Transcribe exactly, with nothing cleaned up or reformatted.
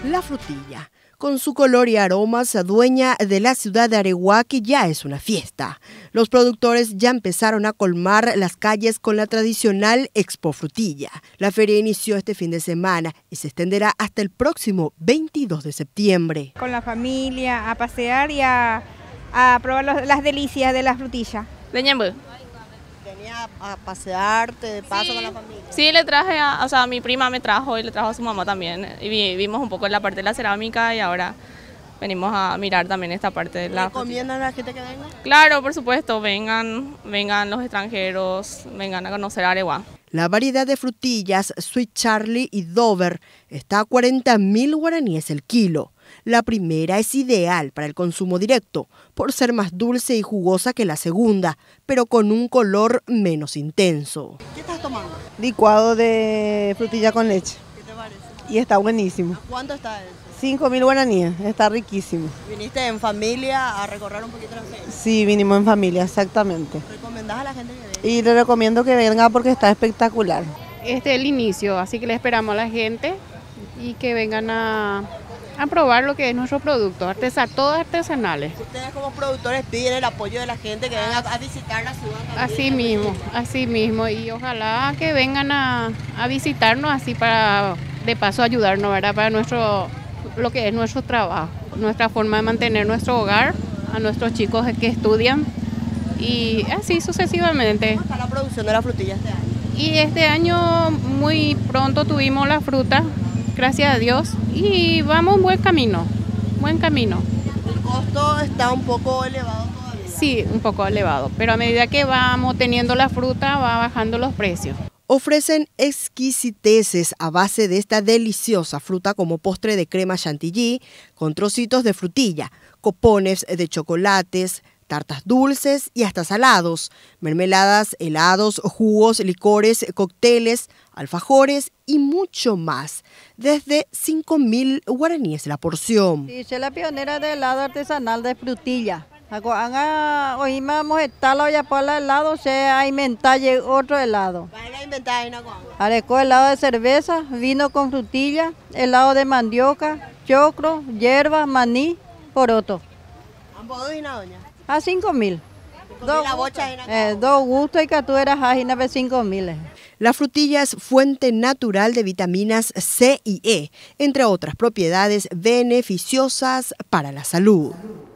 La frutilla, con su color y aromas, dueña de la ciudad de Areguá, que ya es una fiesta. Los productores ya empezaron a colmar las calles con la tradicional Expo Frutilla. La feria inició este fin de semana y se extenderá hasta el próximo veintidós de septiembre. Con la familia, a pasear y a, a probar los, las delicias de la frutilla. De ¿Venía a pasearte de paso sí, con la familia? Sí, le traje, a, o sea, mi prima me trajo y le trajo a su mamá también. Y vi, vimos un poco la parte de la cerámica y ahora venimos a mirar también esta parte de la ¿Recomiendan a la gente que venga? Claro, por supuesto, vengan, vengan los extranjeros, vengan a conocer Areguá. La variedad de frutillas Sweet Charlie y Dover está a cuarenta mil guaraníes el kilo. La primera es ideal para el consumo directo, por ser más dulce y jugosa que la segunda, pero con un color menos intenso. ¿Qué estás tomando? Licuado de frutilla con leche. ¿Qué te parece? Y está buenísimo. ¿Cuánto está eso? cinco mil guaraníes, está riquísimo. ¿Viniste en familia a recorrer un poquito la feria? Sí, vinimos en familia, exactamente. ¿Recomendás a la gente que venga? Y le recomiendo que venga porque está espectacular. Este es el inicio, así que le esperamos a la gente y que vengan a, a probar lo que es nuestro producto, artesa, todos artesanales. Ustedes como productores piden el apoyo de la gente que venga a visitar la ciudad también. Así mismo, así mismo, y ojalá que vengan a, a visitarnos así para de paso ayudarnos, ¿verdad? Para nuestro, lo que es nuestro trabajo, nuestra forma de mantener nuestro hogar, a nuestros chicos que estudian y así sucesivamente. ¿Cómo está la producción de la frutilla este año? Y este año muy pronto tuvimos la fruta, gracias a Dios, y vamos un buen camino, buen camino. ¿El costo está un poco elevado todavía? Sí, un poco elevado, pero a medida que vamos teniendo la fruta va bajando los precios. Ofrecen exquisiteces a base de esta deliciosa fruta como postre de crema chantilly, con trocitos de frutilla, copones de chocolates, tartas dulces y hasta salados, mermeladas, helados, jugos, licores, cócteles, alfajores y mucho más. Desde cinco mil guaraníes la porción. Sí, soy la pionera del helado artesanal de frutilla. Hoy vamos a estar la olla para el helado, se ha inventado otro helado. ¿Vas a inventar una cosa? Arecó helado de cerveza, vino con frutilla, helado de mandioca, choclo, hierba, maní, poroto. ¿Ambos y una doña? A cinco mil. Dos bochas y una eh, dos gustos y que tú eras ágina de cinco mil. La frutilla es fuente natural de vitaminas C y E, entre otras propiedades beneficiosas para la salud.